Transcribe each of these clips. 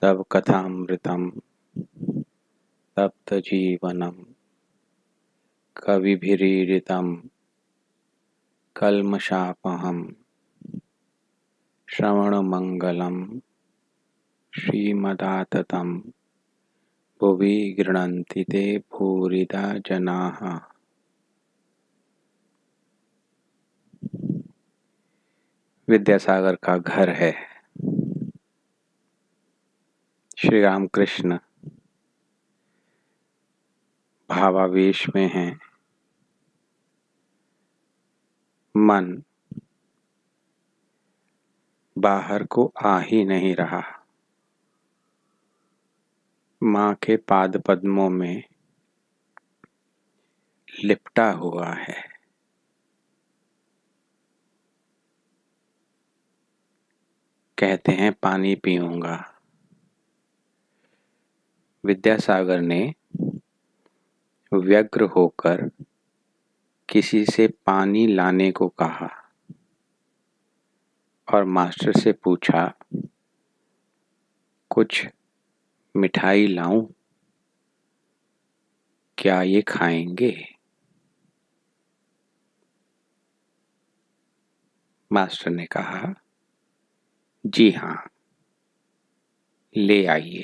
तव कथामृतं तप्तजीवनं कविभिरीडितं कल्मषापहं श्रवणमङ्गलं श्रीमदाततं भुवि गृह्णन्ति ते भूरिदा जनाः। विद्यासागर का घर है। श्री रामकृष्ण भावावेश में हैं। मन बाहर को आ ही नहीं रहा। माँ के पाद पद्मों में लिपटा हुआ है। कहते हैं पानी पीऊंगा। विद्यासागर ने व्यग्र होकर किसी से पानी लाने को कहा और मास्टर से पूछा, कुछ मिठाई लाऊं? क्या ये खाएंगे? मास्टर ने कहा, जी हाँ, ले आइए।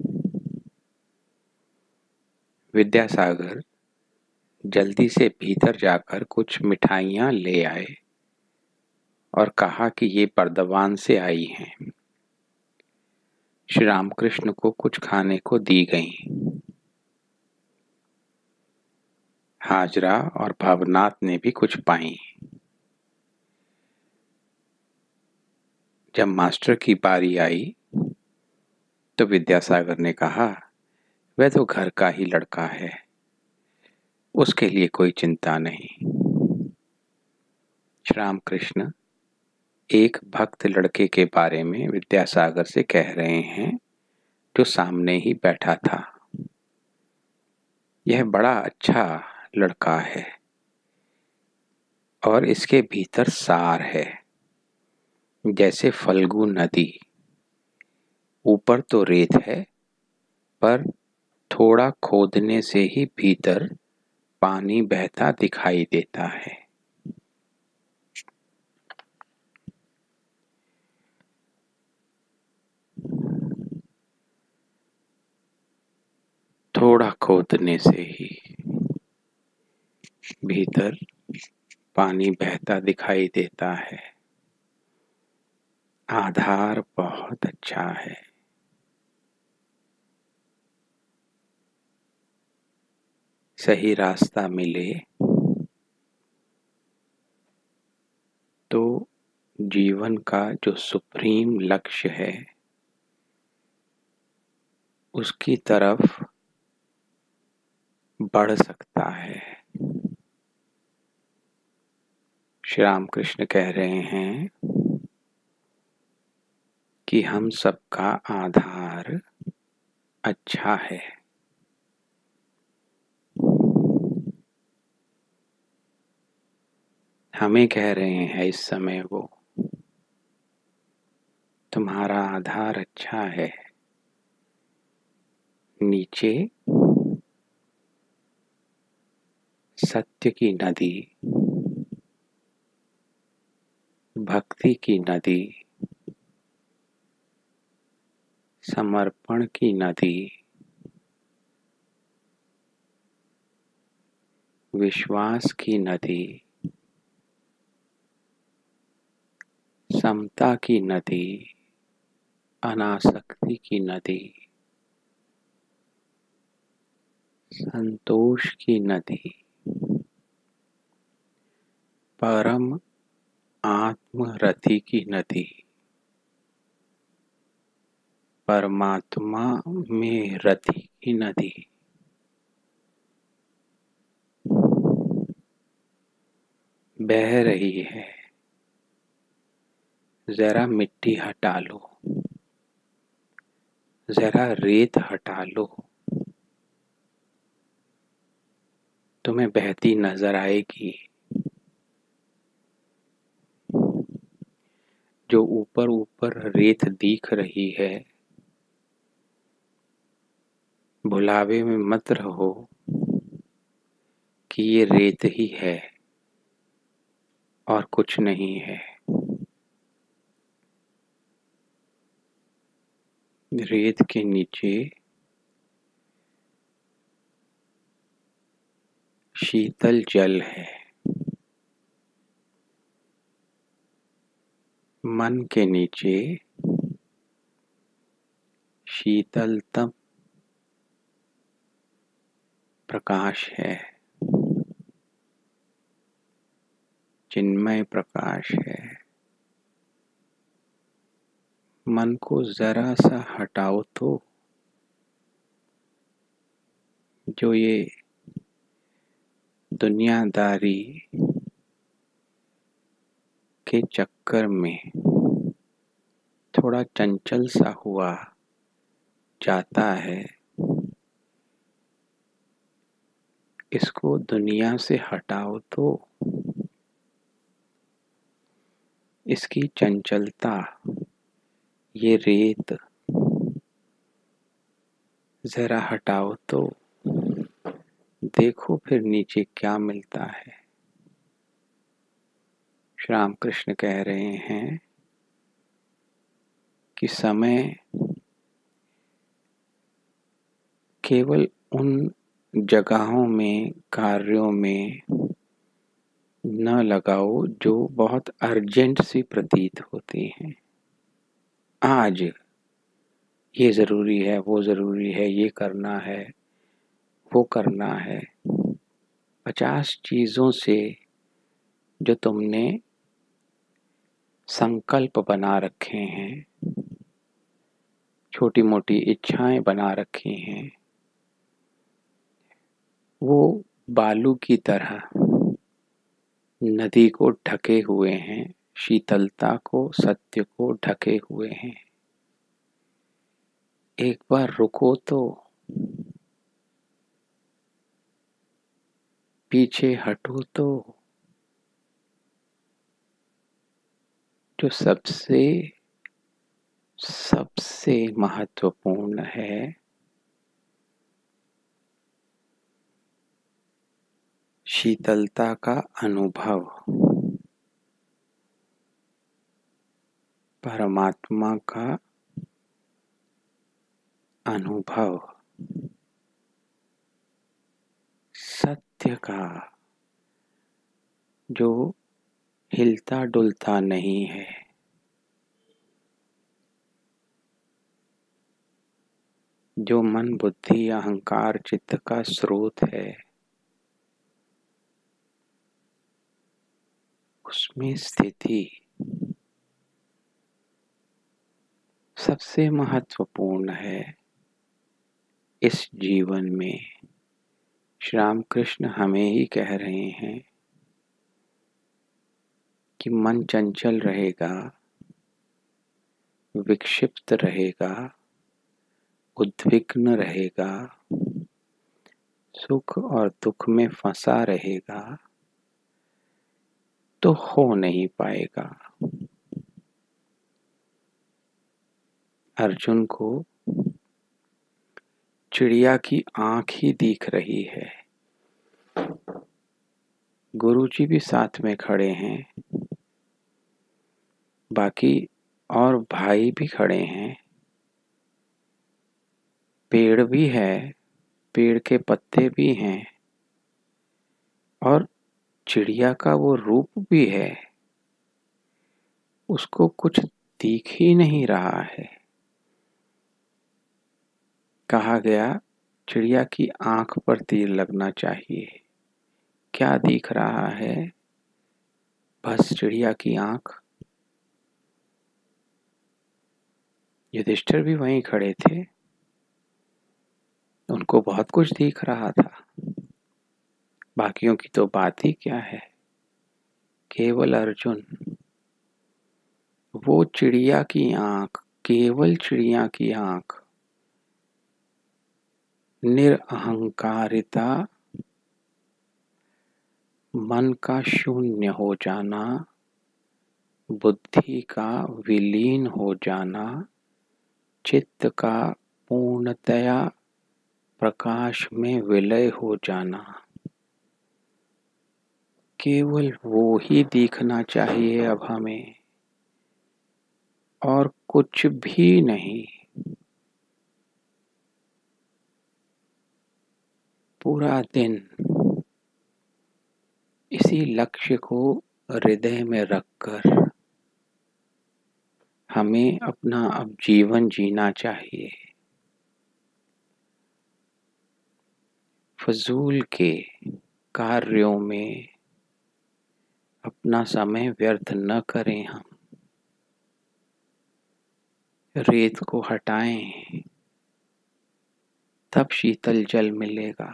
विद्यासागर जल्दी से भीतर जाकर कुछ मिठाइयाँ ले आए और कहा कि ये बर्दवान से आई हैं। श्री रामकृष्ण को कुछ खाने को दी गईं। हाजरा और भवनाथ ने भी कुछ पाई। जब मास्टर की बारी आई तो विद्यासागर ने कहा, वह तो घर का ही लड़का है, उसके लिए कोई चिंता नहीं। श्री रामकृष्ण एक भक्त लड़के के बारे में विद्यासागर से कह रहे हैं जो सामने ही बैठा था। यह बड़ा अच्छा लड़का है और इसके भीतर सार है, जैसे फल्गु नदी। ऊपर तो रेत है, पर थोड़ा खोदने से ही भीतर पानी बहता दिखाई देता है। थोड़ा खोदने से ही भीतर पानी बहता दिखाई देता है। आधार बहुत अच्छा है। सही रास्ता मिले तो जीवन का जो सुप्रीम लक्ष्य है उसकी तरफ बढ़ सकता है। श्री रामकृष्ण कह रहे हैं कि हम सबका आधार अच्छा है। हमें कह रहे हैं इस समय वो, तुम्हारा आधार अच्छा है। नीचे सत्य की नदी, भक्ति की नदी, समर्पण की नदी, विश्वास की नदी, समता की नदी, अनासक्ति की नदी, संतोष की नदी, परम आत्मरति की नदी, परमात्मा में रति की नदी, बह रही है। जरा मिट्टी हटा लो, जरा रेत हटा लो, तुम्हें बहती नजर आएगी। जो ऊपर ऊपर रेत दिख रही है भुलावे में मत रहो कि ये रेत ही है और कुछ नहीं है। रेत के नीचे शीतल जल है। मन के नीचे शीतलतम प्रकाश है, चिन्मय प्रकाश है। मन को जरा सा हटाओ तो जो ये दुनियादारी के चक्कर में थोड़ा चंचल सा हुआ जाता है, इसको दुनिया से हटाओ तो इसकी चंचलता, ये रेत जरा हटाओ तो देखो फिर नीचे क्या मिलता है। श्री राम कृष्ण कह रहे हैं कि समय केवल उन जगहों में, कार्यों में न लगाओ जो बहुत अर्जेंट सी प्रतीत होती हैं। आज ये ज़रूरी है, वो ज़रूरी है, ये करना है, वो करना है। 50 चीज़ों से जो तुमने संकल्प बना रखे हैं, छोटी मोटी इच्छाएं बना रखी हैं, वो बालू की तरह नदी को ढके हुए हैं, शीतलता को, सत्य को ढके हुए हैं। एक बार रुको तो, पीछे हटो तो, जो सबसे सबसे महत्वपूर्ण है, शीतलता का अनुभव, परमात्मा का अनुभव, सत्य का जो हिलता डुलता नहीं है, जो मन बुद्धि अहंकार चित्त का स्रोत है, उसमें स्थिति सबसे महत्वपूर्ण है। इस जीवन में श्री राम कृष्ण हमें ही कह रहे हैं कि मन चंचल रहेगा, विक्षिप्त रहेगा, उद्विग्न रहेगा, सुख और दुख में फंसा रहेगा तो हो नहीं पाएगा। अर्जुन को चिड़िया की आंख ही दिख रही है, गुरुजी भी साथ में खड़े हैं, बाकी और भाई भी खड़े हैं, पेड़ भी है, पेड़ के पत्ते भी हैं और चिड़िया का वो रूप भी है, उसको कुछ दिख ही नहीं रहा है। कहा गया चिड़िया की आंख पर तीर लगना चाहिए। क्या दिख रहा है? बस चिड़िया की आंख। युधिष्ठिर भी वहीं खड़े थे, उनको बहुत कुछ दिख रहा था, बाकियों की तो बात ही क्या है। केवल अर्जुन, वो चिड़िया की आंख, केवल चिड़िया की आंख, निरअहंकारिता, मन का शून्य हो जाना, बुद्धि का विलीन हो जाना, चित्त का पूर्णतया प्रकाश में विलय हो जाना, केवल वो ही दिखना चाहिए अब हमें, और कुछ भी नहीं। पूरा दिन इसी लक्ष्य को हृदय में रखकर हमें अपना अब जीवन जीना चाहिए। फजूल के कार्यों में अपना समय व्यर्थ न करें। हम रेत को हटाएं, तब शीतल जल मिलेगा।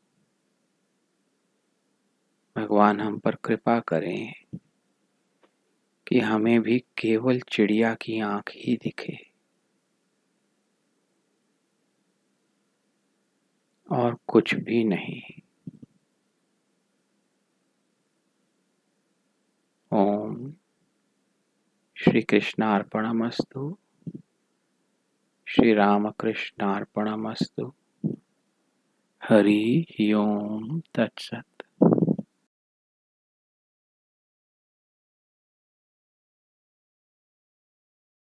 भगवान हम पर कृपा करें कि हमें भी केवल चिड़िया की आंख ही दिखे और कुछ भी नहीं। ओम श्री कृष्णार्पणमस्तु। श्री रामकृष्णार्पणमस्तु। हरि ओम तत्सत।